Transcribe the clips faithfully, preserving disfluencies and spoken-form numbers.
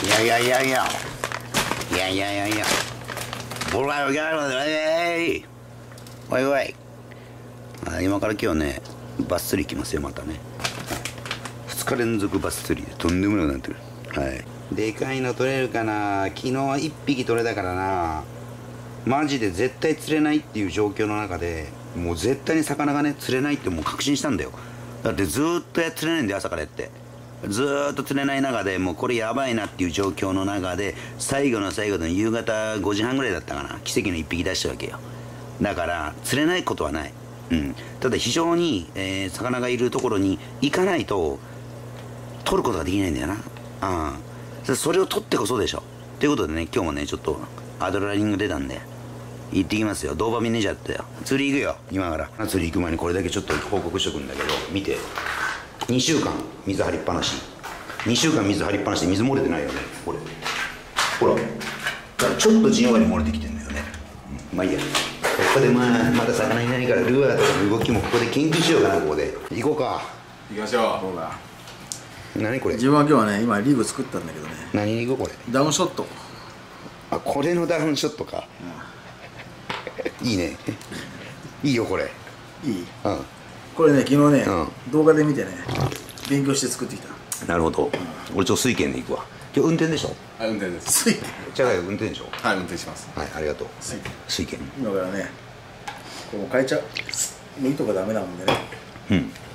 いやいやいやいやいやいやいやいやほらよやろうぜおいおい今から今日ねバス釣り行きますよまたねふつか連続バス釣りでとんでもなくなってるはいでかいの取れるかな昨日いっぴき取れたからなマジで絶対釣れないっていう状況の中でもう絶対に魚がね釣れないってもう確信したんだよだってずーっとや釣れないんだよ朝からやってずーっと釣れない中でもうこれやばいなっていう状況の中で最後の最後の夕方ごじはんぐらいだったかな奇跡のいっぴき出したわけよだから釣れないことはないうんただ非常に、えー、魚がいるところに行かないと取ることができないんだよなああそれを取ってこそでしょということでね今日もねちょっとアドレナリング出たんで行ってきますよドーパミン出ちゃったよ釣り行くよ今から釣り行く前にこれだけちょっと報告しとくんだけど見てにしゅうかん水張りっぱなしにしゅうかん水張りっぱなしで水漏れてないよねこれほらちょっとじんわり漏れてきてんだよね、うん、まあいいやここでまあまだ魚いないからルアーとかの動きもここで研究しようかなここで行こうか行きましょうほら何これ自分は今日はね今リーグ作ったんだけどね何に行こうこれダウンショットあこれのダウンショットか、うん、いいねいいよこれいい、 うん、 これね昨日ね、 うん、 動画で見てね勉強して作ってきたなるほど、うん、俺ちょっと水拳で行くわ今日運転でしょはい運転です水拳じゃあ運転でしょはい運転しますはいありがとう水拳水拳今からねこう変えちゃうもう糸がダメなんでねうん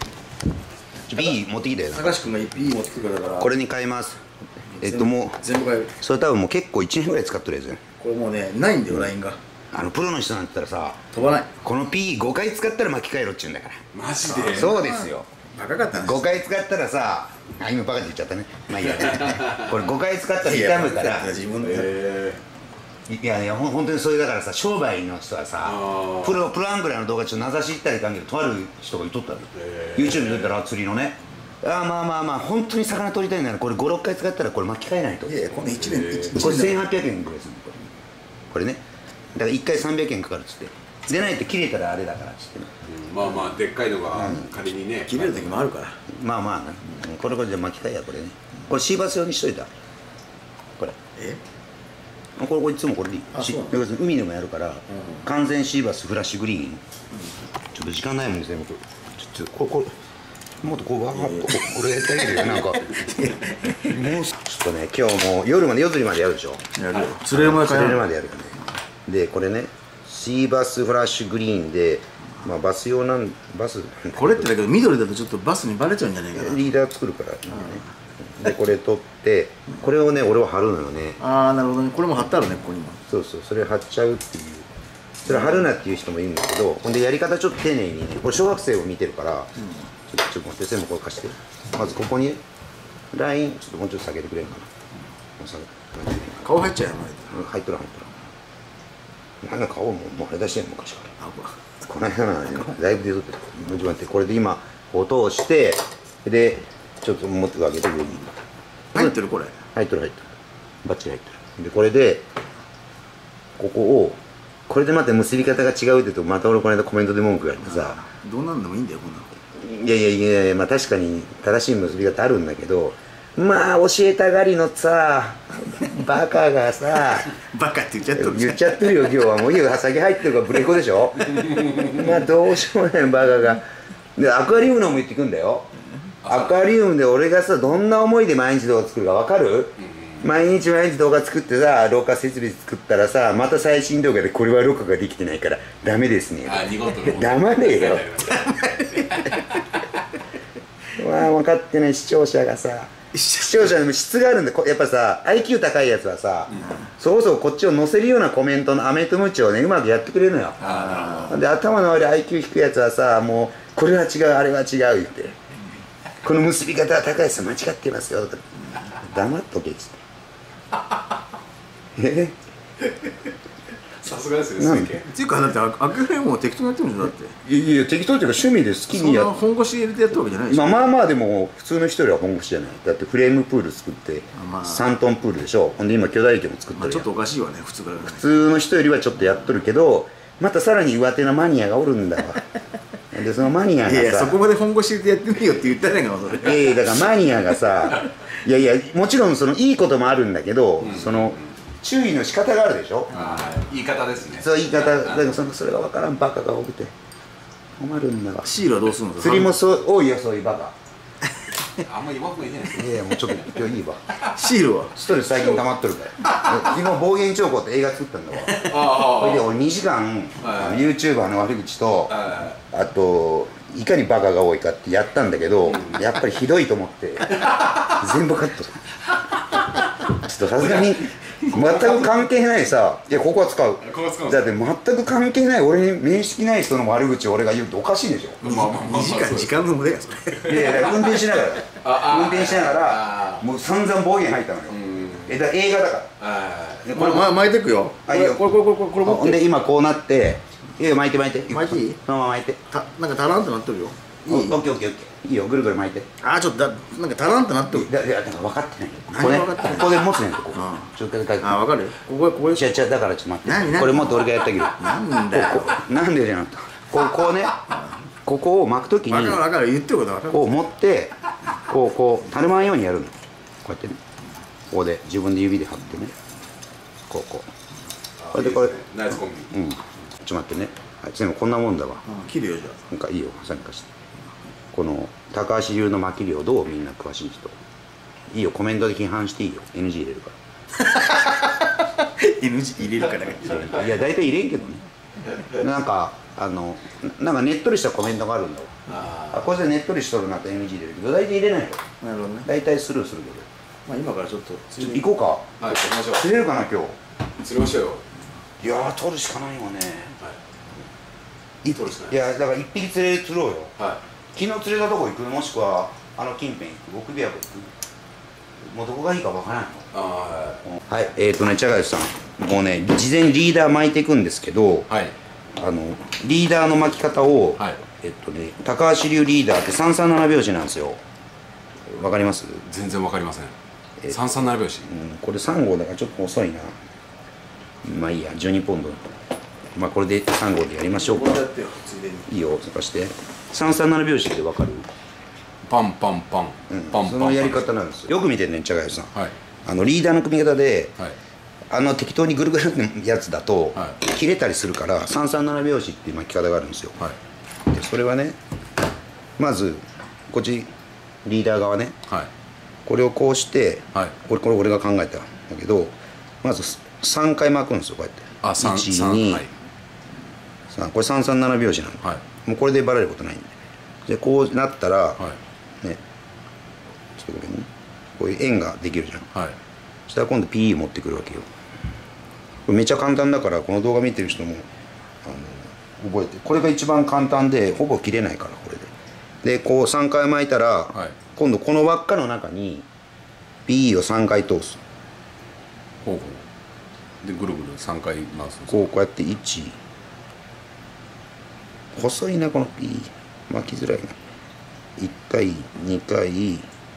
B 持ってきたよ高橋君が B 持ってきてくれたからこれに変えますえっともう全部変えるそれ多分もう結構いちねんぐらい使ってるやつねこれもうねないんだよ、うん、ラインがあのプロの人なんて言ったらさ飛ばないこの Pご 回使ったら巻き替えろっちゅうんだからマジでそうですよバカかったねごかい使ったらさあ今バカって言っちゃったねまあいいやこれごかい使ったら痛むから自分のえいやいやほん本当にそれだからさ商売の人はさプロプロアングラーの動画ちょっと名指し行ったり関係でとある人がいとったの YouTube で出たら釣りのねあまあまあまあ本当に魚取りたいならこれごろっかい使ったらこれ巻き替えないといやいやこのいちねんこれせんはっぴゃくえんぐらいするのこれねだからいっかいさんびゃくえんかかるっつって出ないと切れたらあれだからっつってね、 うん、まあまあでっかいのが仮にね、 切れる時もあるからまあまあな、うん、これこれで巻き替えやこれねこれシーバス用にしといたこれえこれこれいつもこれでいいし海でもやるから、うん、完全シーバスフラッシュグリーン、うん、ちょっと時間ないもんですね僕ちょっとここもっとこうわーっとこれやってあげるよなんかもうちょっとね今日もう夜まで夜釣りまでやるでしょやるよ釣れるまで釣れるまでやるよねでこれねシーバスフラッシュグリーンでまあバス用なんバスこれってだけど緑だとちょっとバスにバレちゃうんじゃないかなリーダー作るから、ね、でこれ取ってこれをね俺は貼るのよねああなるほどねこれも貼ってあるねここにもそうそうそれ貼っちゃうっていうそれ貼るなっていう人もいるんだけどほんでやり方ちょっと丁寧にねこれ小学生を見てるから、うん、ちょっと待って全部これ貸してまずここにラインちょっともうちょっと下げてくれるかな顔入っちゃうよ前入っとる入っとるなんか顔ももうあれ出してんの昔からこの辺はねだいぶ出とってるもうちょっと待ってこれで今音をしてでちょっと持ってあげて上に入ってるこれ入っとる入っとるバッチリ入っとるでこれでここをこれでまた結び方が違うって言うとまた俺この間コメントで文句があってさどうなんでもいいんだよこんなのいやいやいやいやまあ確かに正しい結び方あるんだけどまあ教えたがりのさバカがさバカって言っちゃってる言っちゃってるよ今日はもういいよ先入ってるからブレーコでしょまあどうしようもないバカがでアクアリウムのも言ってくんだよアクアリウムで俺がさどんな思いで毎日動画作るか分かる毎日毎日動画作ってさ廊下設備作ったらさまた最新動画でこれは廊下ができてないからダメですね黙れよまあ分かってない視聴者がさ視聴者の質があるんでやっぱさ アイキュー 高いやつはさ、うん、そこそここっちを載せるようなコメントのアメとムチをねうまくやってくれるのよで頭の悪い アイキュー 低いやつはさもうこれは違うあれは違う言ってこの結び方は高いやつ間違ってますよとか黙っとけっつってえさすがですね水拳っていうかだってアクフレームを適当にやってるんだっていやいや適当っていうか趣味で好きにやそんな本腰入れてやったわけじゃないでしょまあまあまあでも普通の人よりは本腰じゃないだってフレームプール作ってさんトンプールでしょほんで今巨大池も作ってるやん、まあ、 ちょっとおかしいわね普通から、ね、 普通の人よりはちょっとやっとるけどまたさらに上手なマニアがおるんだわでそのマニアがさ、 いやいやそこまで本腰入れてやってみようって言ったねんかそれ。 いやいやだからマニアがさいやいやもちろんそのいいこともあるんだけど、うん、その注意の仕方があるでしょ。 あ言い方ですね。 そう言い方だからそのそれが分からんバカが多くて困るんだわ。 シールはどうするの？ 釣りもそう多いよそういうバカ。 あんまり弱くないじゃないですか。 いやいやもうちょっと今日いいわ。 シールはストレス最近溜まっとるから昨日暴言兆候って映画作ったんだわ。それで俺にじかん YouTuber の悪口とあといかにバカが多いかってやったんだけどやっぱりひどいと思って全部カット。ちょっとさすがに全く関係ないさ、いやここは使うだって全く関係ない俺に面識ない人の悪口を俺が言うっておかしいでしょ。 にじかん時間の無駄やそれ。 いやいや運転しながら運転しながらもう散々暴言入ったのよ。えだ映画だからこれ巻いてくよ。これこれこれこれこれ持って。 ほんで今こうなっていいよ巻いて巻いて巻いていい？ そのまま巻いてたなんかタランとなってるよ。 いい？オッケーオッケーオッケーいいよぐるぐる巻いて。 あーちょっとだなんかタランとなってる。 いやいやだから分かってないこれここで持つねんとこちょっと書いて。 あ分かるよここここで。 違う違うだからちょっと待って何何これもっと俺がやってあげる。 なんだよなんでじゃなくてこうこうねここを巻くときに分かる分かる言ってること分かる。 こう持ってこうこうたるまんようにやるのこうやってねここで自分で指で貼ってねこうこうこれでこれナイスコンビ。 うんちょっと待ってね全部こんなもんだわ。 切るよじゃあ。 なんかいいよ参加してこの高橋流の巻き量どうみんな詳しい人いいよコメントで批判していいよ エヌジー 入れるからエヌジー 入れるからいや大体入れんけどねなんかあのなんかねっとりしたコメントがあるんだわ。あこれでねっとりしとるなって エヌジー 入れるけど大体入れないよ。 なるほどね。 大体スルーするけどまあ今からちょっとちょっと行こうか。 はい行きましょう。 釣れるかな今日。 釣りましょうよ。 いやー取るしかないよね。 いい取るしかない。 いやだから一匹釣れ釣ろうよ。 はい昨日釣れたとこ行くもしくはあの近辺行く奥部屋行くもうどこがいいかわからないの。 あはい、えーとね茶貝さんもうね事前にリーダー巻いていくんですけど、 はいあのリーダーの巻き方を、 はいえっとね高橋流リーダーってさんさんなな拍子なんですよ。わかります？ 全然わかりません。さんさんなな拍子。 うん、これさん号だからちょっと遅いな。まあいいやじゅうにポンドまあこれでさん号でやりましょうか。 これやってよついでに。 いいよ探してさんさんなな拍子ってわかる？ パンパンパン、 うん、 パンパンそのやり方なんですよ。よく見てね茶貝さん、 はい、 あのリーダーの組み方で、 はい、 あの適当にぐるぐるのやつだと、 はい、 切れたりするからさんさんなな拍子っていう巻き方があるんですよ、 はい、 でそれはねまずこっちリーダー側ね、はい、これをこうして、はい、これこれ俺が考えたんだけどまずさんかい巻くんですよこうやってあいち、に、 さんこれさんさんなな拍子なの、はい、もうこれでバレることないんででこうなったら、はい、ねちょっとこれねこういう円ができるじゃん、はい、そしたら今度 ピーイー 持ってくるわけよ。これめっちゃ簡単だからこの動画見てる人もあの覚えてこれが一番簡単でほぼ切れないからこれででこうさんかい巻いたら、はい、今度この輪っかの中に ピーイー をさんかい通す。 ほうほうでぐるぐるさんかい回す。 こうこうやっていち細いなこの ピーイー 巻きづらいないっかいにかい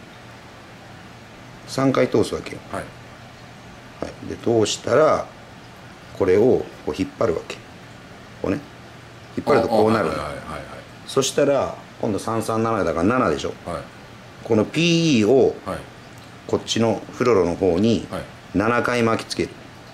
さんかい通すわけよ、はいはい、で通したらこれをこう引っ張るわけこうね引っ張るとこうなるの。そしたら今度さんさんななだからななでしょ、はい、この ピーイー をこっちのフロロの方にななかい巻きつける、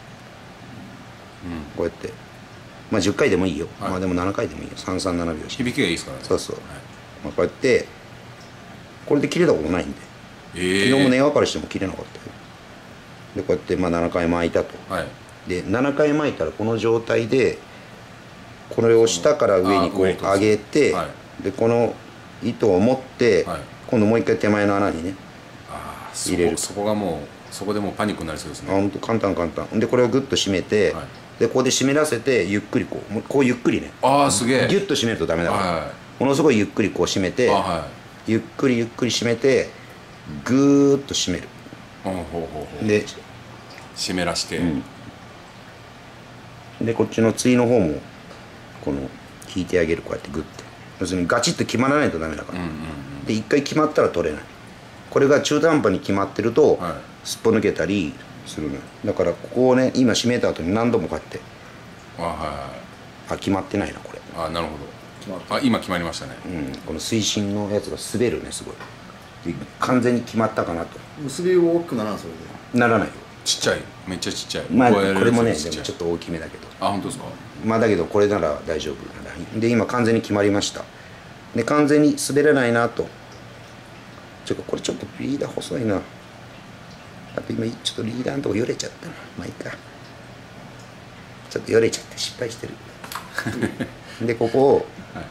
うん、こうやってまあじゅっかいでもいいよ、はい、まあでもななかいでもいいよさんさんなな拍子響きがいいですからね。 そうそう、はいまあ、こうやってこれで切れたことないんで、 えー、 昨日も根分かりしても切れなかったよ。でこうやってまあななかい巻いたと、はい、でななかい巻いたらこの状態でこれを下から上にこう上げて、はい、でこの糸を持って、はい、今度もう一回手前の穴にねあ入れる。そこがもうそこでもうパニックになりそうですね。 あ本当簡単簡単でこれをグッと締めて、はい、でここで湿らせてゆっくりこうこうゆっくりねああすげえギュッと締めるとダメだから、はい、ものすごいゆっくりこう締めて、はい、ゆっくりゆっくり締めてグーッと締める、 うん、ほうほうほうで湿らして、うん、 でこっちの対の方もこの引いてあげるこうやってグッて要するにガチッと決まらないとダメだから、うんうんうん、で一回決まったら取れない。これが中途半端に決まってると、はい、すっぽ抜けたりするのよ。だからここをね今締めた後に何度もこうやってあ、はいはい、 あ決まってないなこれあなるほど決まった。 あ、今決まりましたね。 うん、この推進のやつが滑るね、すごい。で完全に決まったかなと。 結び大きくならん、それで。 ならないよ。 ちっちゃい、めっちゃちっちゃい。 まあここれもね、 ちっちゃいでもちょっと大きめだけど。 あ、本当ですか。 まあだけどこれなら大丈夫なラインで、今完全に決まりました。で完全に滑らないなと。ちょっとこれちょっとリーダー細いな。あと今ちょっとリーダーのとこよれちゃったな。まあいいか。ちょっとよれちゃって失敗してる。でここを、はい、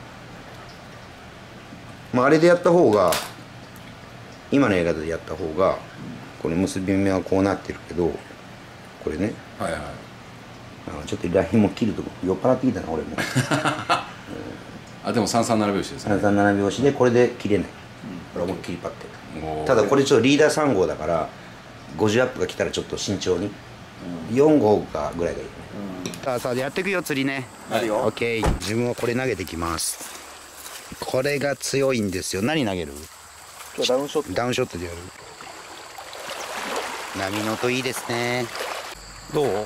まああれでやった方が、今のやり方でやった方がこの結び目はこうなってるけど、これね、 はいはい、 あのちょっとラインも切るとこ酔っ払ってきたな俺も。 あ、でもさんさんなな拍子ですね。 さんさんなな拍子でこれで切れない。これ思いっきりパッて。ただこれちょっとリーダーさん号だからごじゅうアップが来たらちょっと慎重に、うん、よん号かぐらいがいいね、うん、さあさあやっていくよ釣りね。 はいよ。 オッケー。自分はこれ投げてきます。これが強いんですよ。何投げる？ 今日ダウンショット。 ダウンショットでやる。波の音いいですね。どう？ い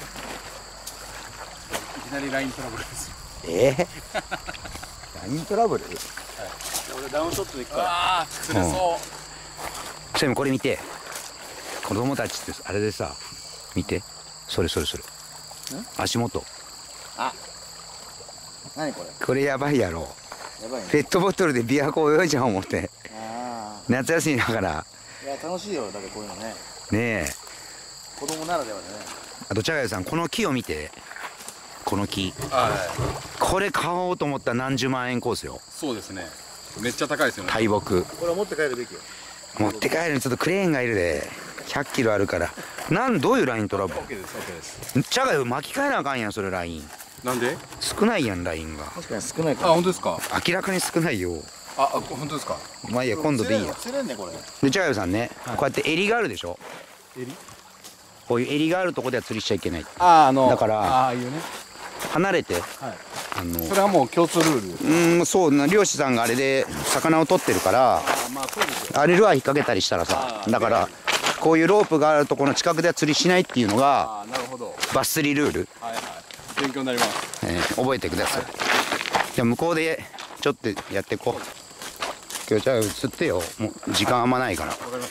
きなりライントラブルです。 えー、ライントラブル？はい、 俺ダウンショットでいくから。 ああ、釣れそう。 それもこれ見て。子供たちってあれでさ、見て。それそれそれ。足元。 あ。何これ？ これやばいやろ。 やばいね。 ペットボトルで琵琶湖泳いじゃん思って。 ああ。 夏休みだから。 いや楽しいよ。だってこういうのね。 ねえ。 子供ならではでね。 あと茶谷さんこの木を見て。この木。 はい。 これ買おうと思ったら何十万円コースよ。 そうですね。めっちゃ高いですよね。 大木。 これは持って帰るべきよ。 持って帰るにちょっとクレーンがいるで。ひゃっキロあるから。なんどういうライントラブル？ OK です OK です。 茶谷巻き替えなあかんやんそれライン。 なんで？ 少ないやんラインが。 確かに少ないから。 あ、本当ですか。 明らかに少ないよ。 あ、あ、本当ですか。 まあいいや今度でいいや。 釣れんねこれ。 で茶谷さんね、はい、こうやって襟があるでしょ。 襟？ こういう襟があるとこでは釣りしちゃいけない。 ああ、あのだからああいうね。 離れて、はい、 あのそれはもう共通ルール。うん、そうな、漁師さんがあれで魚を取ってるから、あ、まあそうですよ。あれルアー引っ掛けたりしたらさ、だからこういうロープがあるところの近くでは釣りしないっていうのが、あ、なるほど、バス釣りルール。 はいはい、勉強になります。 えー、覚えてください。はい、じゃあ向こうでちょっとやっていこう。今日じゃあ釣ってよ。もう時間あんまないから。わかりました。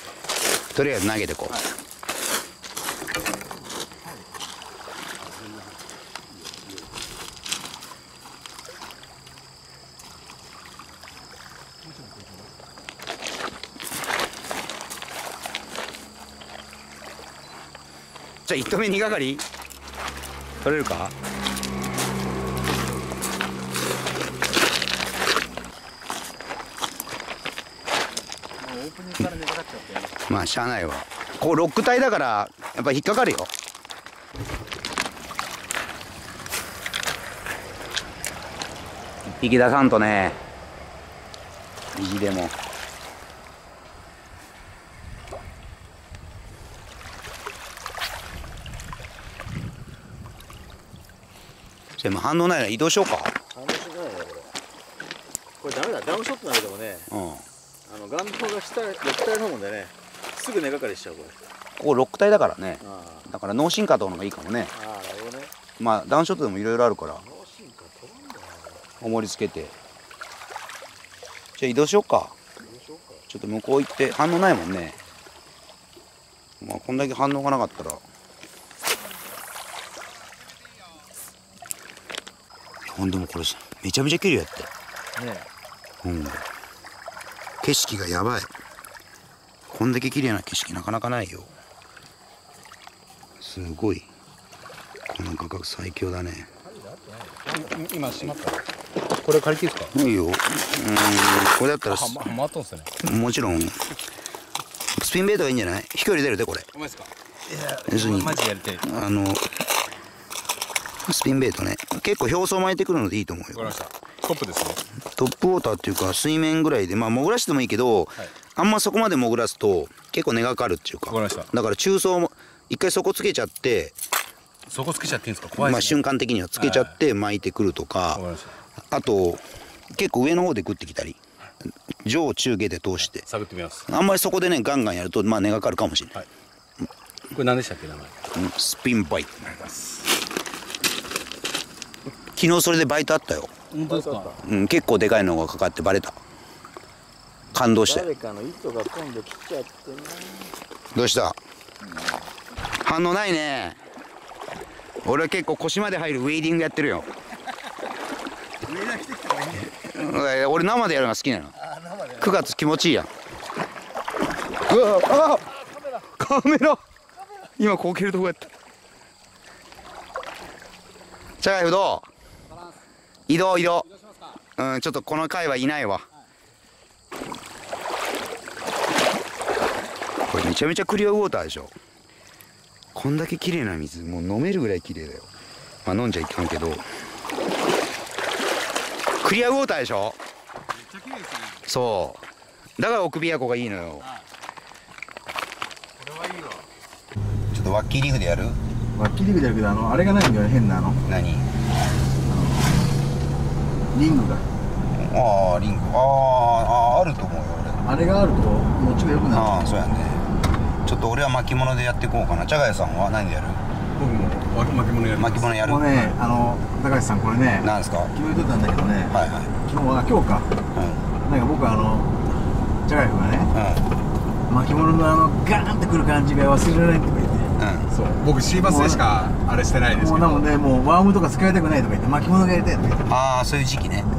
とりあえず投げてこう。はい、じゃあ一投目にがかり取れるか。 オープニングから寝かかっちゃって。 まあしゃあないわ。ここロック帯だからやっぱ引っかかるよ。一匹出さんとね、意地でも。じゃあ反応ないなら移動しようか。 反応しないねこれ。これダメだ、ダウンショットなんだけどね。うん。あのガンドが下ロック帯の方でね、すぐ根がかりしちゃうこれ。 ここロック帯だからね。だからノーシンカーとのがいいかもね。ああ、なるほどね。まあダウンショットでもいろいろあるから。ノーシンカー飛ばんだよね。重りつけて。じゃあ移動しようか。移動しようか。ちょっと向こう行って反応ないもんね。まあこんだけ反応がなかったら。ほんでもこれめちゃめちゃ綺麗やってねえ、うん、景色がやばい。こんだけ綺麗な景色なかなかないよ。すごいこの価格最強だね。 今閉まった。これ借りていいですか。 いいよ。うん、これだったらはまっとんすね。 もちろんスピンベイトがいいんじゃない。飛距離出るでこれ。 お前ですか。 要するにマジやりたい。 あのスピンベイトね、結構表層巻いてくるのでいいと思うよ。 わかりました。トップですね。 トップウォーターっていうか水面ぐらいで、まあ潜らしてもいいけど、はい、あんまそこまで潜らすと結構根がかかるっていうか。わかりました。だから中層も一回底つけちゃって、 底つけちゃっていいんですか。怖いですね。 まあ瞬間的にはつけちゃって巻いてくるとか、はいはい、あと結構上の方で食ってきたり、上中下で通して探ってみます。 あんまりそこでねガンガンやるとまあ根がかかるかもしれない。はい、 これ何でしたっけ名前。 うん、スピンバイト。昨日それでバイトあったよ。 本当ですか。 うん、結構でかいのがかかってバレた。感動して。 誰かの糸が今度切っちゃってな。 どうした？反応ないね。俺は結構腰まで入るウェイディングやってるよ。 上田来てきた方がいいね。 俺生でやるのが好きなの。くがつ気持ちいいやん。うわあ、カメラ今こう蹴るとこやった。チャガイフどう？移動移動。うん、ちょっとこの回はいないわ。これめちゃめちゃクリアウォーターでしょ。こんだけ綺麗な水、もう飲めるぐらい綺麗だよ。まあ飲んじゃいかんけど。クリアウォーターでしょ。 めっちゃ綺麗ですね。 そう。だから奥琵琶湖がいいのよ。 これはいいわ。 ちょっとワッキーリグでやる？ ワッキーリグだけど、あのあれがないんだよ、変なあの何？ リングが。 ああ、リング。ああ、あると思うよ俺。 あれがあると持ちが良くなる。 ああ、そうやね。ちょっと俺は巻物でやっていこうかな。茶ヶ谷さんは何でやる？ 僕も巻物やる。 巻物やる。 もうね、あの高橋さんこれね、 なんですか？ 昨日言っとったんだけどね、 はいはい。 昨日は今日か。なんか僕はあの茶ヶ谷君がね、 うん。 巻物のあのガーンってくる感じが忘れられないとか言って。 うん。 そう、僕シーバスでしかあれしてないですけど。 もうなのでもうワームとか使いたくないとか言って巻物がやりたいとか言って。 ああ、そういう時期ね。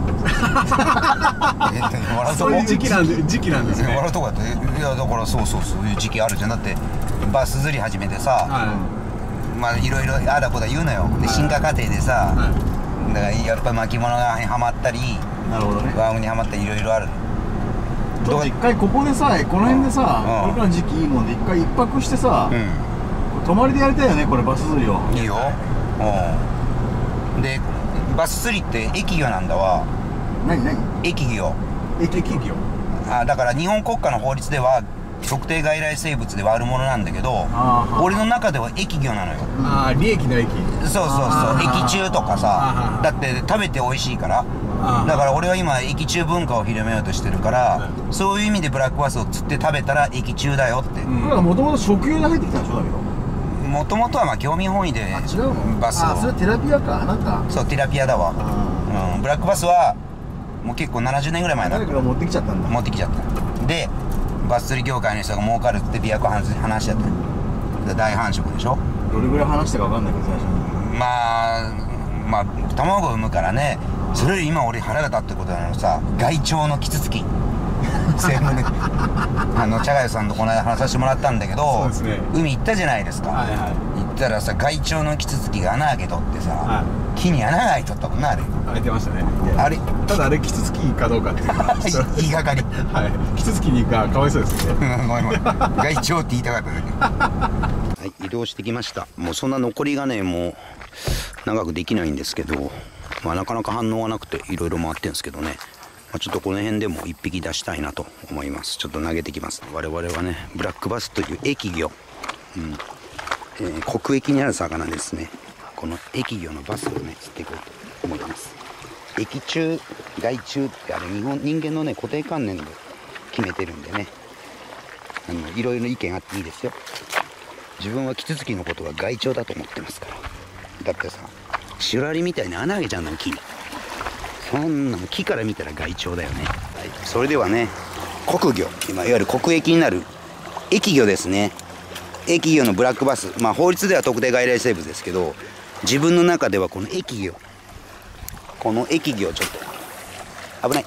そういう時期なんで時期なんですね。 笑うとこやって。いやだからそうそうそういう時期あるじゃん。だってバス釣り始めてさ、 はまあいろいろあだこだ言うのよ。で進化過程でさ、 い。はだからやっぱ巻物がはまったり、 なるほどね。 ワームにはまったりいろいろある。 ちょっと一回ここでさ、この辺でさ、 うんこれからの時期いいもんで一回一泊してさ、 う泊まりでやりたいよね、これバス釣りを。 ん。いいよ。うん。でバス釣りって駅魚なんだわ。 何何？ 駅魚。 駅魚。 あだから日本国家の法律では特定外来生物では悪者なんだけど、 あー俺の中では駅魚なのよ。 ああ、利益の益。 そうそうそう、 あー駅中とかさあ、ーだって食べて美味しいからあーだから俺は今駅中文化を広めようとしてるからそういう意味でブラックバスを釣って食べたら駅中だよって。 うんこれはもともと食用で入ってきたんでしょだけど。 もともとはまあ興味本位であ、違うの？ バスあ、それをテラピアか、なんか。 そうティラピアだわ。 あうん、ブラックバスはもう結構ななじゅうねんぐらい前だ誰かが持ってきちゃったんだ。 持ってきちゃったでバス釣り業界の人が儲かるって琵琶湖話しちゃったで大繁殖でしょ。 どれぐらい話したか分かんないけど最初に。 まあまあ卵を産むからね。それより今俺腹が立ってことなのさ、害鳥のキツツキセブンであの茶ヶ谷さんとこの間話させてもらったんだけど、 そうですね。 海行ったじゃないですか。 はいは行ったらさ害鳥のキツツキが穴開けとってさ、 は木に穴が開いとったもんなあれ。 い。開いてましたね。 あれただあれキツツキかどうかっていうのはちょっと言いがかりはい。キツツキにがかわいそうですね。 ごめんごめん害鳥って言いたかっただけはい移動してきました。もうそんな残りがねもう長くできないんですけど、まあ、なかなか反応がなくていろいろ回ってるんですけどね、まあ、ちょっとこの辺でもいっぴき出したいなと思います。ちょっと投げてきます。我々はねブラックバスという駅魚、うんえー、国益にある魚ですね。この駅魚のバスをね釣っていこうと思います。駅中害虫ってあれ日本人間のね固定観念で決めてるんでね、あのいろいろ意見あっていいですよ。自分はキツツキのことは害鳥だと思ってますから。だってさシュラリみたいに穴あげちゃうの木に、そんなの木から見たら害鳥だよね。はい、それではね国魚、今いわゆる国益になる駅魚ですね。駅魚のブラックバス、まあ法律では特定外来生物ですけど、自分の中ではこの駅魚この駅魚ちょっと危ない。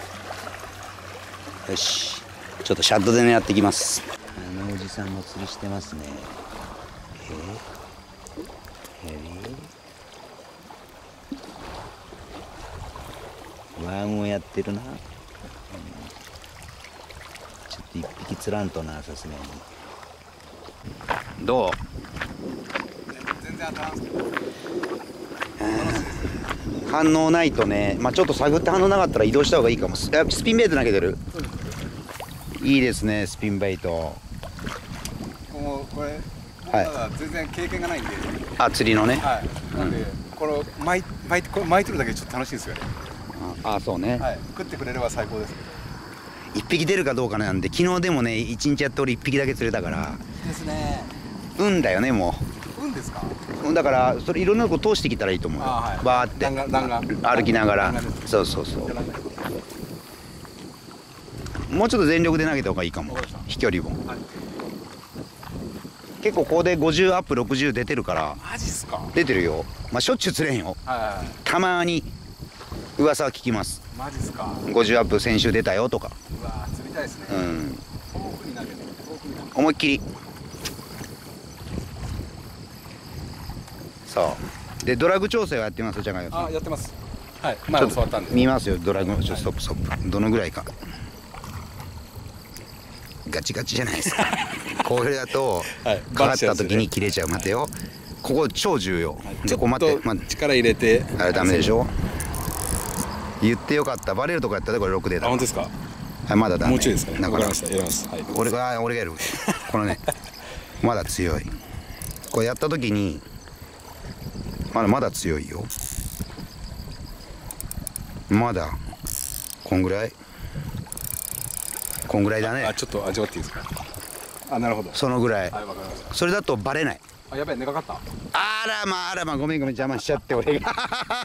よしちょっとシャッドで狙ってきます。あのおじさんも釣りしてますね。えー、えー、ワームをやってるな、うん、ちょっと一匹釣らんとなさすがに。どう？ 全然当たらんすけど。 反応ないとね、まあ、ちょっと探って反応なかったら移動した方がいいかも。スピンベイト投げてる？いいですねスピンベイト。 もうこれはいまだ全然経験がないんで、 あ釣りのね、 はい。なんで、これを巻い巻いてこれ巻いてるだけでちょっと楽しいですよね。 ああそうね、 はい。食ってくれれば最高ですけど。 一匹出るかどうかなんで、昨日でもね一日やって俺一匹だけ釣れたからですね。 運だよねもうんですか。 だからそれいろんなとこ通してきたらいいと思うよ、 あー、はい、 バーって弾丸弾丸歩きながら、 弾丸ですそうそうそう、 じゃあもうちょっと全力で投げた方がいいかも、 わかりました飛距離も、 はい、 結構ここでごじゅうアップろくじゅう出てるからマジっすか。 出てるよ、まあしょっちゅう釣れんよ、 はいはいはい、 たまに噂は聞きます、 マジっすか。 ごじゅうアップ先週出たよとか、 うわー、釣りたいですね。 うん遠くに投げて、遠くに投げて。 思いっきり、そうでドラグ調整をやってます、じゃがよさん、 あ、やってます。はい、前も教わったんで。 見ますよ、ドラグ、ちょストップストップ、どのぐらいか、ガチガチじゃないですかこれだと、 はい、 かかった時に切れちゃう、待てよ、ここ超重要、 はい、 でこうちょっ待って待って、 と力入れて。 あれダメでしょ、言ってよかった、バレるとこやったでこれろくであ、 だ、 本当ですか。 はい、まだダメ、 もうちょいですかね。 だからわかりました。やります。はい。 俺が俺がやるこのねまだ強い、これやった時にまだまだ強いよ、まだこんぐらいこんぐらいだあ、 ね、 ちょっと味わっていいですか。あ、なるほど。 そのぐらい、 はい、わかりました。 それだとバレない、 あ、やべえ、根がかった。 あらまああらまあ、ごめんごめん邪魔しちゃって俺が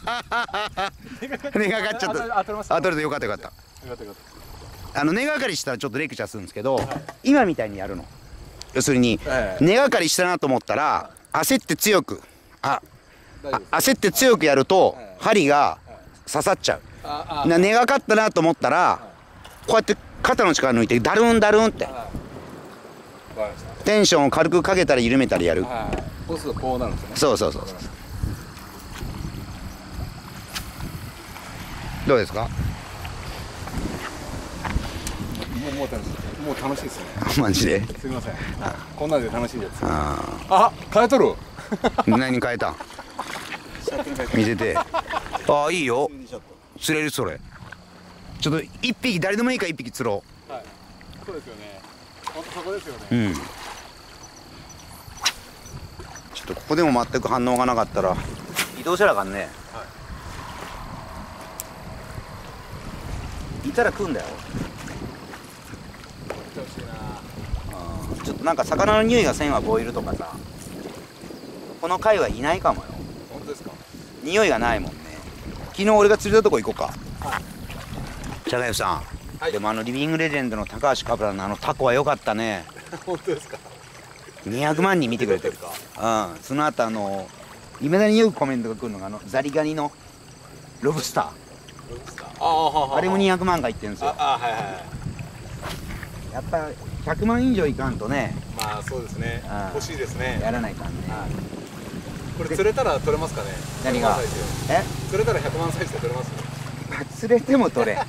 根がかっちゃっあ当たりましたた、あ取れてよかったよかった、 よかったよかっあの根がかりしたらちょっとレクチャーするんですけど、今みたいにやるの、要するにええ根がかりしたなと思ったら焦って強く、あた。大丈夫あです。 焦って強くやるとええ針が刺さっちゃう、 あ、あ、 な根がかったなと思ったらこうやって肩の力抜いてダルンダルンってはい。わかりましテンションを軽くかけたり緩めたりやる、 た。はい。そうするとこうなるんですよね。 そうそうそうわかりました。 どうですかもうもう楽しい。もう楽しいですね。 マジですみません。こんなんで楽しいやつ。 ああ、変えとる。 ー何変えた見せて、ああいいよ、釣れる、それちょっと一匹誰でもいいから一匹釣ろはい。そうですよね。本当そこですよね。 う、うんちょっとここでも全く反応がなかったら移動せなあかんね、いたら食うんだよ、 来てほしいな。 うんちょっとなんか魚の匂いがせんわ、ボイルとかさ、この貝はいないかもよ、 本当ですか。 匂いがないもんね。昨日俺が釣れたとこ行こうか、 はい。 茶がゆさん、 はいでもあのリビングレジェンドの高橋カプラのあのタコは良かったね、 本当ですか。 にひゃくまん人見てくれてるか。 うん、その後あのいまだによくコメントが来るのがあのザリガニのロブスタどうですか。ああ、はー、あれもにひゃくまんがいってるんですよ。 あ、あ、はいはい。 やっぱひゃくまん以上いかんとね、 まあ、そうですねあ。 欲しいですね。 やらないかんね。 はい。これ釣れたら取れますかね。 何がひゃくまんサイズえ釣れたらひゃくまんサイズで取れます。 釣れても取れ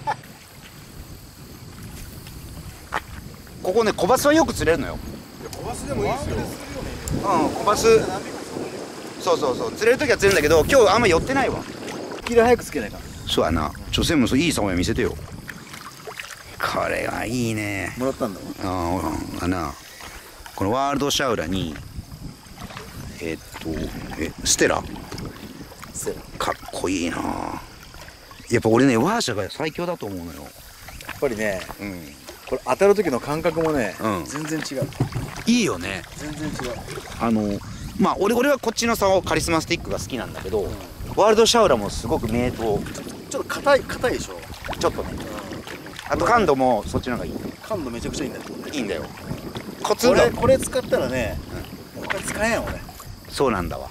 ここね小バスはよく釣れるのよ。 小バスでもいいですよ。 うん、小バスそうそうそう釣れる時は釣れるんだけど今日あんま寄ってないわ。 切り早くつけないか。 そうやな、女性もそういい竿や見せてよ。これはいいね。 もらったんだああほらあなこのワールドシャウラにえっとえステラせやかっこいいな。やっぱ俺ねワーシャが最強だと思うのよ。 っぱりねうんこれ当たる時の感覚もね、 うん全然違ういいよね。 全然違う。 あのまあ俺俺はこっちの竿カリスマスティックが好きなんだけど、ワールドシャウラもすごく名刀、 ちょっと硬い硬いでしょ。 ちょっとね、あと感度もそっちの方がいい感度めちゃくちゃいいんだよ。 いいんだよ。コツこがれこれ使ったらね、他使えんよ俺。 そうなんだわ。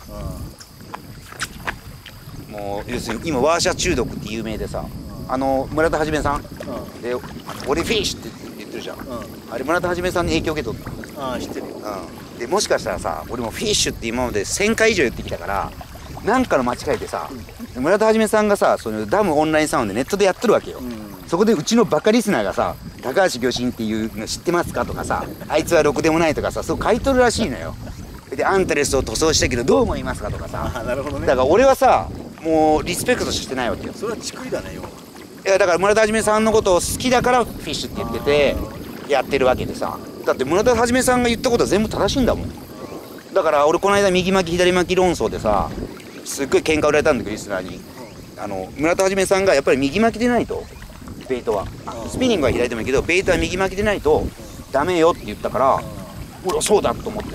うもう要するに今ワーシャ中毒って有名でさ、あの村田はじめさんんうんで俺フィッシュって言ってるじゃん。 うん。 あれ村田はじめさんに影響受け取った。 ああ知ってるよ。 うん、でもしかしたらさ俺もフィッシュって今までせんかい以上言ってきたからなんかの間違いでさ、村田はじめさんがさそのダムオンラインサウンドでネットでやってるわけよ、 うん。 そこでうちのバカリスナーがさ「高橋魚神っていうの知ってますか?」とかさ「あいつはろくでもない」とかさそう書いとるらしいのよ。でアンタレスを塗装したけどどう思いますかとかさ。 ああなるほどね。 だから俺はさもうリスペクトしてないわけよ。 それはちくりだねよ。 いやだから村田はじめさんのことを好きだからフィッシュって言っててやってるわけでさ、だって村田はじめさんが言ったことは全部正しいんだもん。だから俺この間右巻き左巻き論争でさすっごい喧嘩売られたんだけどリスナーに、あの村田はじめさんがやっぱり右巻きでないとベイトはスピニングは左でもいいけどベイトは右巻きでないとダメよって言ったから俺はそうだと思ってさ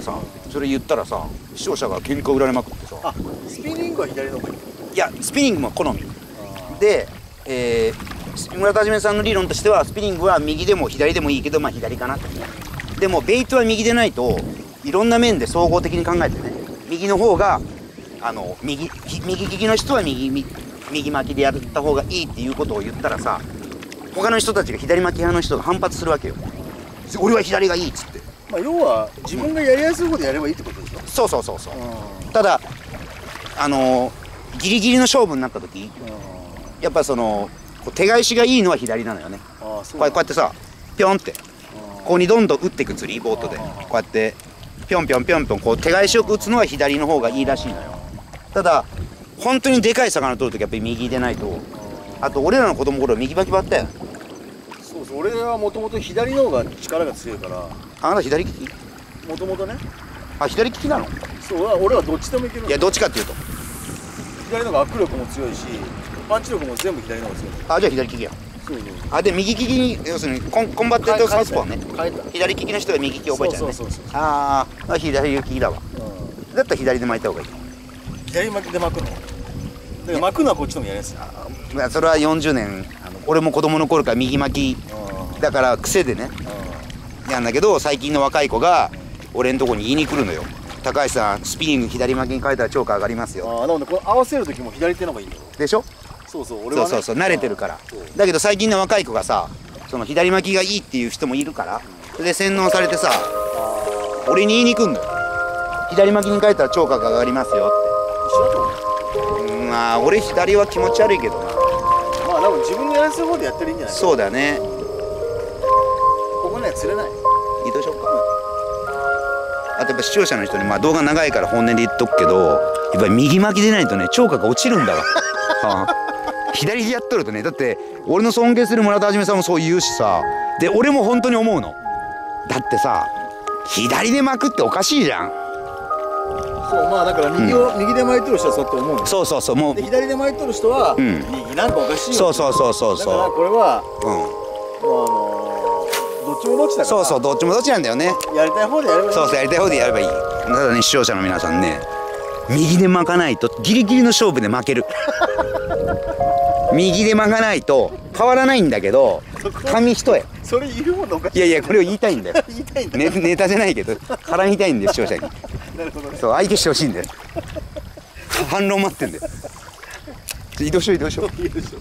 それ言ったらさ視聴者が喧嘩売られまくってさ。 あ、スピニングは左の方がいい。 いやスピニングも好みで、えー、村田はじめさんの理論としてはスピニングは右でも左でもいいけどまあ左かなって。でもベイトは右でないといろんな面で総合的に考えてね、右の方があの右右利きの人は右右右巻きでやった方がいいっていうことを言ったらさ、他の人たちが左巻き派の人が反発するわけよ。俺は左がいいっつって。 まあ要は自分がやりやすいことやればいいってことでしょ。 そうそうそうそう。ただあのギリギリの勝負になった時、やっぱその手返しがいいのは左なのよね。こうやってさピョンってここにどんどん打っていく釣りボートでこうやってピョンピョンピョンピョンこう手返しよく打つのは左の方がいいらしいのよ。ただ本当にでかい魚取るときやっぱり右でないと。あと俺らの子供頃右バキバったよ。 そうそう、俺はもともと左の方が力が強いから。 あなた左利き？ もともとね。 あ左利きなの？ そう俺はどっちでもいける。 いやどっちかっていうと左の方が握力も強いしパンチ力も全部左の方が強い。 あじゃあ左利きや。 そうそう。 あで右利きに要するにコンコンバッテントサウスポーね。左利きの人が右利き覚えちゃうね。そうそうそうそう。ああ左利きだわ。うん、だったら左で巻いた方がいい。 左巻きで巻くの？だから巻くのはこっちの方がやりやすい。 いやそれはよんじゅうねんあの俺も子供の頃から右巻きだから癖でねやんだけど、最近の若い子が俺のとこに言いに来るのよ。高橋さんスピニング左巻きに変えたら超過上がりますよ。 ああなのでこの合わせる時も左手の方がいいんだよ。 でしょ。 そうそう俺は、ね、 そうそうそう慣れてるから。だけど最近の若い子がさその左巻きがいいっていう人もいるから、それで洗脳されてさ俺に言いに来んのよ。左巻きに変えたら超過が上がりますよって。まあ俺左は気持ち悪いけどな。 まあでも自分のやりやすい方でやってるんじゃない。 そうだね。 ここね釣れない。 移動しようか。あとやっぱ視聴者の人にまあ動画長いから本音で言っとくけど、やっぱり右巻きでないとね聴覚が落ちるんだわ。はあ、左でやっとるとね、だって俺の尊敬する村田はじめさんもそう言うしさ、で俺も本当に思うの。だってさ左で巻くっておかしいじゃん。 そうまあだから右を、うん、右で巻いてる人はそうって思うの。 そうそうそうもうで左で巻いてる人は、うん、右なんかおかしいよ。 そうそうそうそうそう。 だからこれは、うん、もうあのー、どっちもどっちだから。そうそうどっちもどっちなんだよね。やりたい方でやればいい。そうそうやりたい方でやればいい。ただね視聴者の皆さんね右で巻かないとギリギリの勝負で負ける。右で巻かないと変わらないんだけど紙一重。それ言うものおかしい。いやいやこれを言いたいんだよ。言いたいんだ、ね、ネタじゃないけど腹言いたいんで視聴者に。なるほどね。そう相手してほしいんだよ。反論待ってんだよ。移動しよう移動しよう。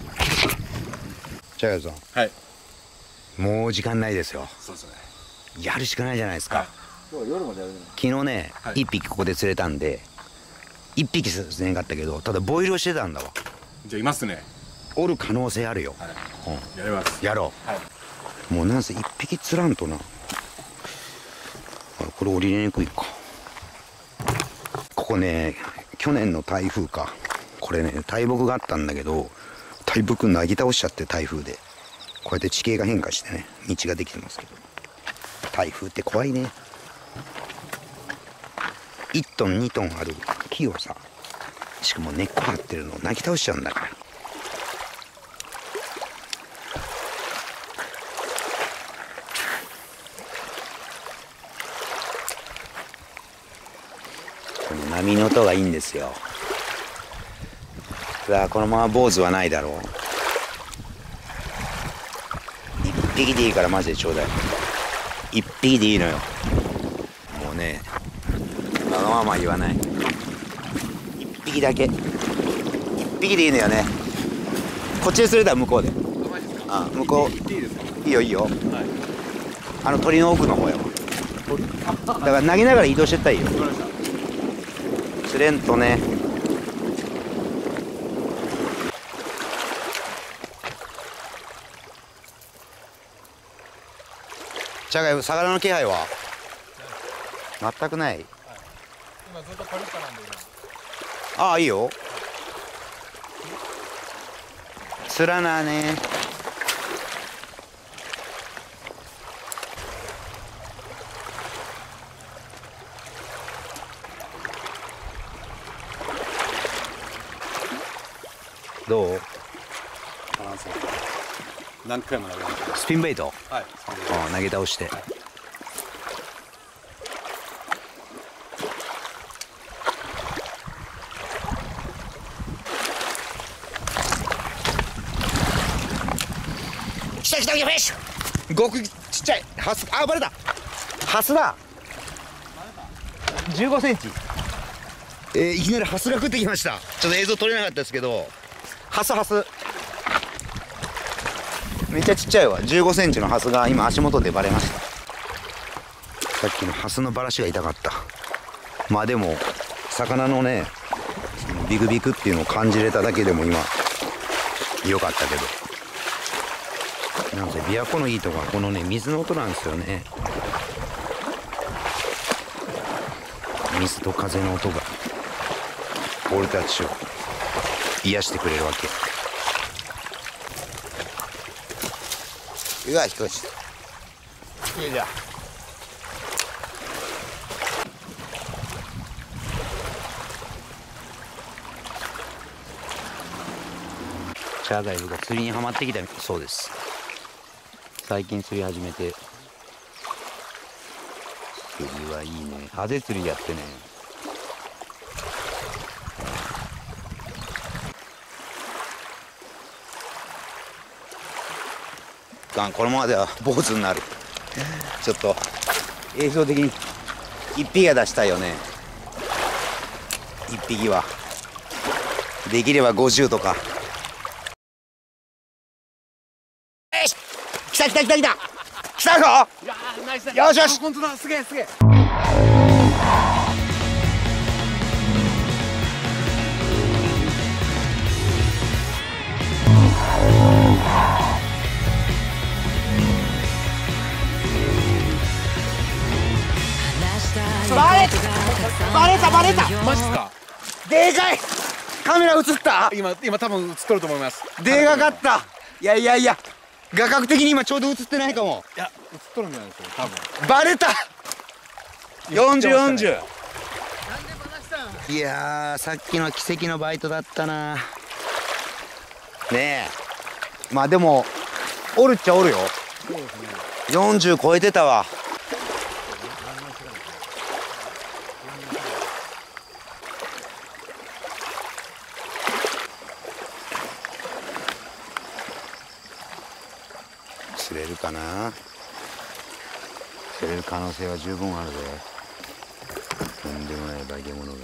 茶屋さん、はい、もう時間ないですよ。そうですね。やるしかないじゃないですか。はい、今日は夜までやるね。昨日ね、はい、いっぴきここで釣れたんでいっぴき釣れんかったけど、ただボイルをしてたんだわ。じゃあいますね。おる可能性あるよ。はい、うん、やります。やろう。はい、もうなんせいっぴき釣らんとな。これ降りれにくいか。ここね去年の台風か。これね大木があったんだけど大木なぎ倒しちゃって台風でこうやって地形が変化してね道ができてますけど、台風って怖いね。いちトンにトンある木をさ、しかも根っこ張ってるのをなぎ倒しちゃうんだから。この波の音がいいんですよ。さあこのまま坊主はないだろう。一匹でいいからマジでちょうだい。一匹でいいのよ。もうねわがまま言わない。一匹だけ一匹でいいのよね。こっちで釣れたら向こうで。ああ向こういいよいいよ、はい、あの鳥の奥の方やわ。だから投げながら移動してったらいいよ。釣れんとね。じゃが魚の気配は全くない。はい、今ずっとパリッパなんで今。ああいいよ。釣らなね。どう？バランス何回も投げました。スピンベイト？はい。ああ投げ倒して。はい、 た来た来たフィッシュ。ごくちっちゃいハス。あ、バレた。ハスだ。じゅうごセンチ。えー、いきなりハスが食ってきました。ちょっと映像撮れなかったですけど、ハスハスめっちゃちっちゃいわ。じゅうごセンチのハスが今足元でバレました。さっきのハスのバラシが痛かった。まあでも魚のねビクビクっていうのを感じれただけでも今良かったけど、なんせ琵琶湖のいいとこはこのね水の音なんですよね。水と風の音が俺たちを癒してくれるわけ。うわ飛行機いいじゃん。チャーガイブが釣りにはまってきたそうです。最近釣り始めて、釣りはいいね。ハゼ釣りやってね、このままでは坊主になる。ちょっと映像的にいっぴきは出したいよね。いっぴきはできればごじゅうとか。よし来た来た来た来た来たぞ。 いやーナイスだ。 よしよし本当だ、すげえすげえ。 バレバレたバレた。 マジっすか。 でかい。カメラ映った。 今今多分映っとると思います。 でかかった。いやいやいや画角的に今ちょうど映ってないかも。 いや映っとるんじゃないですか多分。 バレた。よんじゅうよんじゅう。 なんでバラしたん。 いやーさっきの奇跡のバイトだったな。ねえまあでもおるっちゃおるよ。 そうですね。 よんじゅう超えてたわ。釣れるかな。釣れる可能性は十分あるぜ。とんでもない化け物が。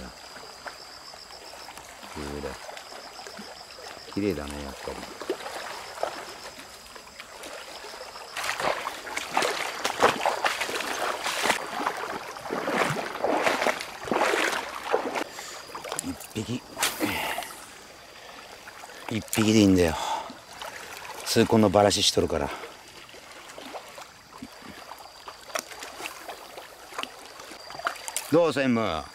上だ。綺麗だねやっぱり。一匹一匹でいいんだよ。痛恨のバラシしとるから。どう専務。いや、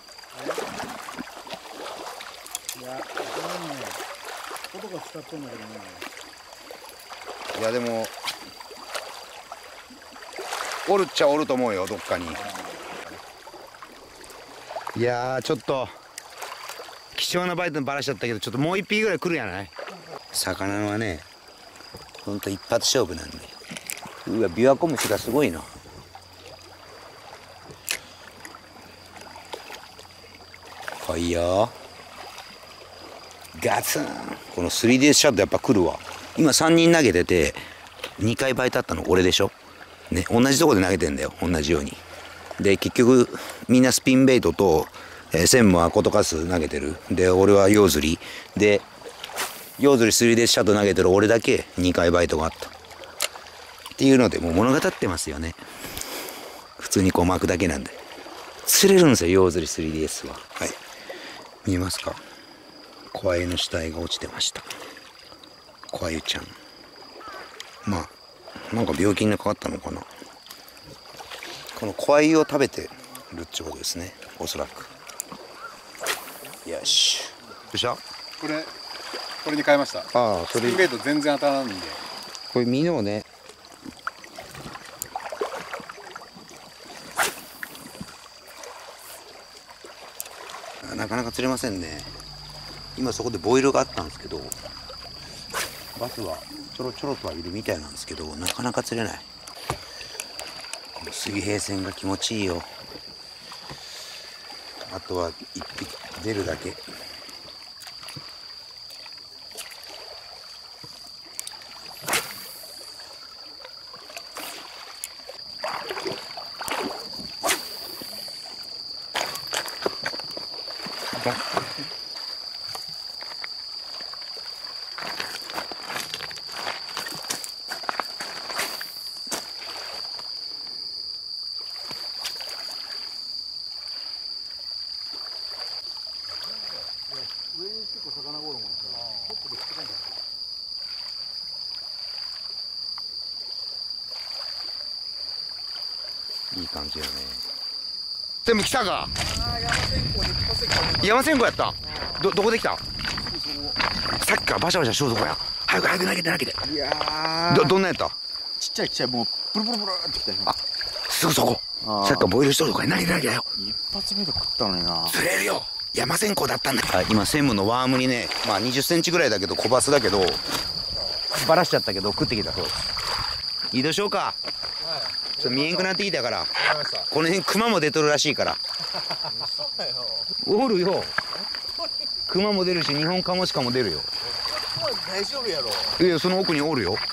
これはね、男が使ってんだけどね。 いやでもおるっちゃおると思うよどっかに。いやーちょっと貴重なバイトのバラしちゃったけど、ちょっともう一匹ぐらい来るんやない。魚はねほんと一発勝負なんで。うわ琵琶湖虫がすごいな。来いよガツン。この スリーディーエス シャットやっぱ来るわ。今さんにん投げててにかいバイトあったの俺でしょ、ね、同じとこで投げてんだよ同じように。で結局みんなスピンベイトと、えー、専務はコトカス投げてる。で俺はヨウ釣りで、ヨウ釣り スリーディーエス シャット投げてる俺だけにかいバイトがあったっていうのでもう物語ってますよね。普通にこう巻くだけなんで釣れるんですよヨウ釣り スリーディーエス は。はい見えますか。コアユの死体が落ちてました。コアユちゃん。まあなんか病気にかかったのかな。このコアユを食べてるってことですねおそらく。よしどうした。 これこれに変えました。 ああそれスピンベイト全然当たらないんで。 これミノをねなかなか釣れませんね。今そこでボイルがあったんですけどバスはちょろちょろとはいるみたいなんですけどなかなか釣れない。この水平線が気持ちいいよ。あとは一匹出るだけ。 上に結構魚ゴロゴロさ、ホップで引っかかんじゃない。 いい感じよね。全部来たか。山線香やった。どどこで来た。さっきからバシャバシャしようとこや。早く早く投げて投げて。 いやー、 どどんなやった。 ちっちゃいちっちゃい、もうブルブルブルってきたよ。 あ、すぐそこ。 あーさっきからボイルしとるとこや。投げて投げてよ。 一発目で食ったのにな。 釣れるよ。山線香だったんだ。はい、今専務のワームにね、まあにじゅっセンチぐらいだけど小バスだけどバラしちゃったけど食ってきたそうです。移動しようか。ちょっと見えんくなってきたから。この辺クマも出とるらしいから。おるよ。クマも出るしニホンカモシカも出るよ。 大丈夫やろ。 いや、その奥におるよ。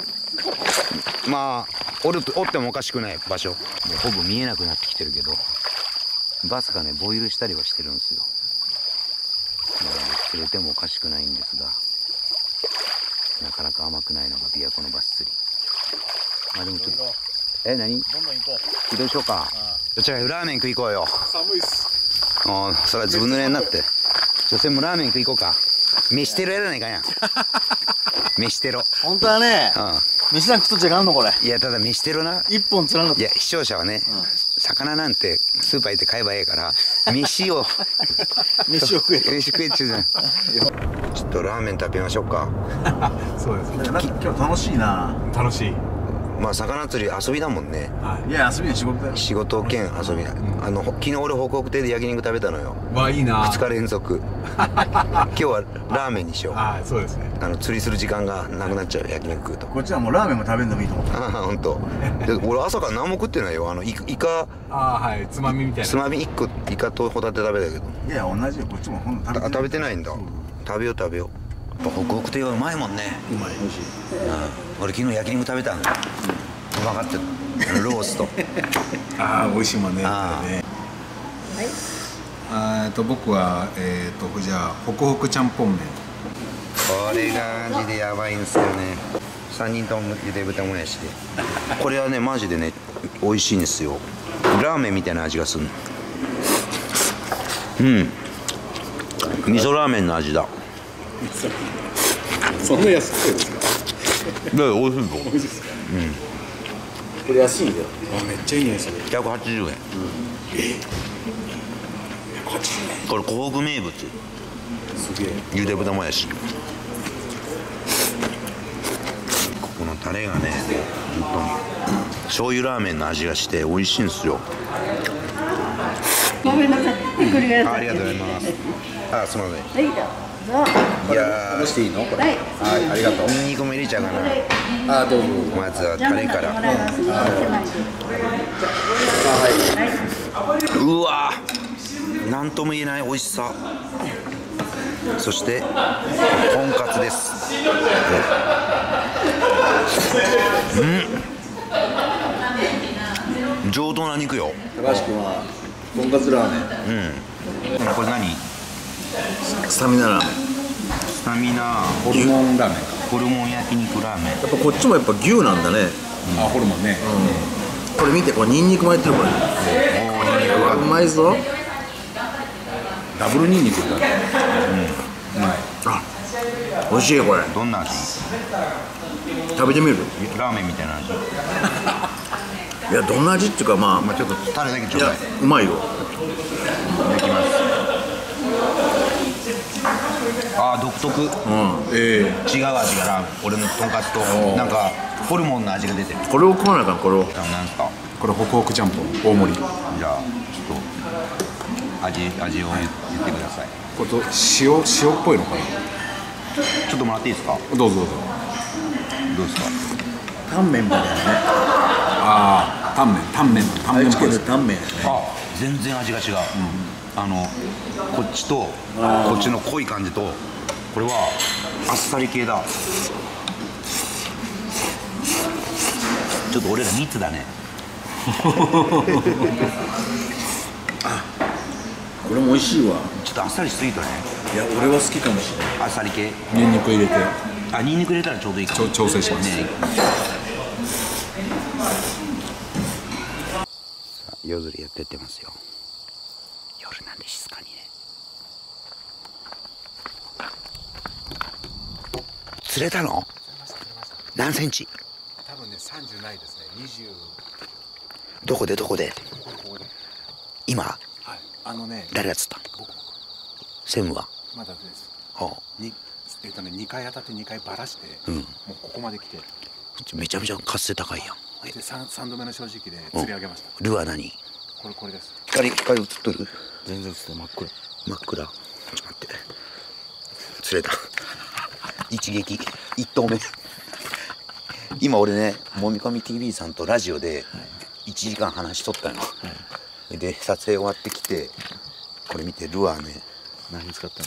まあおるとおってもおかしくない場所。もうほぼ見えなくなってきてるけど、バスがねボイルしたりはしてるんですよ。なので釣れてもおかしくないんですが、なかなか甘くないのが琵琶湖のバス釣り。まあでもちょっとえ何どんどん行こう。 移動しようか。どちらラーメン食い行こうよ。 寒いっす。 ああ、それはずぶ濡れになって。女性もラーメン食い行こうか。飯テロやらないかんやん。飯テロ。 本当はね、 う飯なんか食っとっちゃいかんのこれ。 ん。いや、ただ飯テロな。 一本釣らんの。 いや、視聴者はね、魚なんてスーパー行って買えばええから、飯を飯を食えと。 飯食えっちゅうじゃん。ちょっとラーメン食べましょうか。 そうですね。 なんか今日楽しいな。 楽しい。 まあ魚釣り遊びだもんね。 いや、遊びの仕事だよ。 仕事兼遊びだ。あの昨日俺北北亭で焼肉食べたのよ。 わ、いいな。 ふつか連続。今日はラーメンにしよう。 はい、そうですね。 あの釣りする時間がなくなっちゃう。焼肉食うと。 こっちはもうラーメンも食べんでもいいと思う。 ああ、ほんと。で俺朝から何も食ってないよ。あのイイカああ、はい、つまみみたいな。 つまみいっこイカとホタテ食べたけど。 いや、同じよ。こっちもほんとあ食べてないんだ。食べよう食べよう。北北亭はうまいもんね。 うまい。美味しい。 うん、俺昨日焼肉食べたんだよ。分かってる。ロースト。 ああ、美味しいもんね。 あーね。あーえっと僕はえっとじゃあホクホクちゃんぽん麺。 これがマジでやばいんですよね。さんにんともゆで豚もやしで。これはねマジでね美味しいんですよ。ラーメンみたいな味がする。うん。味噌ラーメンの味だ。 そんな安くですか。 いや美味しいぞ。 美味しいですか。 これ安いんだよ。 あ、めっちゃいいねそれ。 ひゃくはちじゅうえん。これ湖北名物。 すげえ。 ゆで豚もやし。ここのタレがね本当に醤油ラーメンの味がして美味しいんですよ。 ごめんなさい。ゆっくりください。 ありがとうございます。あ、すみません。 はい、どうぞ。 いやー、 していいのこれ。 はい。 はい、ありがとう。 ニンニクも入れちゃうかな。 あー、どうぞ。 まずはジャタレから。 ムだってもらいますね。狭いで。はい。 うわー、なんとも言えない美味しさ。そしてとんかつです。うん。上等な肉よ。 高橋君はとんかつラーメン。 これ何？ スタミナラーメン。 スタミナホルモンラーメンか。 ホルモン焼肉ラーメン。 やっぱこっちもやっぱ牛なんだね。 あ、ホルモンね。 これ見て、これニンニクも入ってるこれ。 おー、ニンニクがうまいぞ。 ダブルニンニクだ。 あ、美味しいこれ。 どんな味？ 食べてみる？ ラーメンみたいな味。 いや、どんな味っていうか、まあ、 まあちょっとタレだけちょいうやだい。、 うまいよ。 いただきます。あー、独特。 うん。 ええ。 違う味がラーメン。俺のとんかつとなんかホルモンの味が出てる。 これを食わないかん、これを。 なんですか？ これホクホクちゃんぽん大盛り。 じゃあちょっと味味を言ってください。 これと塩塩っぽいのかな。 ちょっともらっていいですか？ どうぞどうぞ。 どうですか？ タンメンみたいなね。 ああ、タンメンタンメンタンメンっぽいです。 タンメン。 あ、全然味が違う。あのこっちとこっちの濃い感じとこれはあっさり系だ。ちょっと俺ら密だね。 これも美味しいわ。 ちょっとあっさりしすぎたね。 いや俺は好きかもしれない。 あっさり系。 ニンニク入れてあ、ニンニク入れたらちょうどいいかも。 調整しますね。夜釣りやってってますよ。夜なんで静かにね。釣れたの？何センチ？ 多分ねさんじゅうないですね。にじゅう。 どこでどこで？ ここで。 今？ はい。あのね。 誰が釣った？専務は？ まだです。 はあ、 にえっとねにかい当たってにかいばらして、 うん、 もうここまで来て。 めちゃめちゃ活性高いやん。 で 3, 3度目の正直で釣り上げました。 ルアー何？ これこれです。 光光映っとる？ 全然映って真っ暗。 真っ暗。ちょっと待って。釣れた。一撃一投目。今俺ね、もみこみ ティーブイ さんとラジオでいちじかん話しとったの。はい、で撮影終わってきて、これ見てルアーね。 何に使ったの？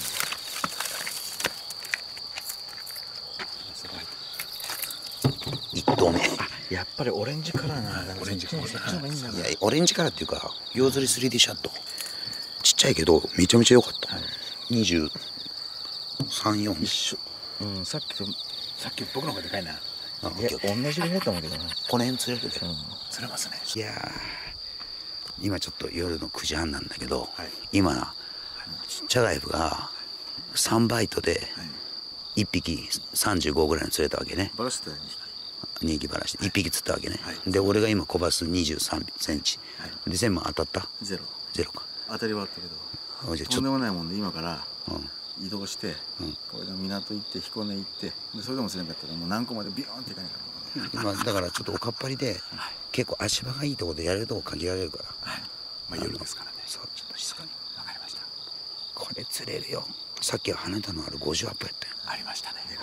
一投目。 やっぱりオレンジカラーな。 オレンジカラー。 そっちの方がいいんだ。 いやオレンジカラーっていうか夜釣り スリーディー シャット。ちっちゃいけどめちゃめちゃ良かった。はい、にじゅうさん、よん。 一緒。うん、さっきとさっき僕の方がでかいな。 いや同じぐらいだと思うけどな。 この辺釣れるで。 うん、釣れますね。 いやー、今ちょっと夜のくじはんなんだけど、 はい、 今なちっちゃライフがさんバイトでいっぴきさんじゅうごぐらいに釣れたわけね。 バラしてたにひきばらしていっぴき釣ったわけね。 はい、 で俺が今小バスにじゅうさんセンチ、はい、で千万当たった？ ゼロ。 ゼロか。 当たりはあったけど、 じゃとんでもないもんで今からうん移動して、うん、これで港行って彦根行ってでそれでも釣れなかったらもう何個までビヨーンっていかないから、 まあだからちょっとおかっぱりで、はい、結構足場がいいところでやれるとこ限られるから、 はい、まあ夜ですからね。 そうちょっと静かに。 わかりました。 これ釣れるよ。さっきは跳ねたのあるごじゅうアップやったよ。 ありましたね。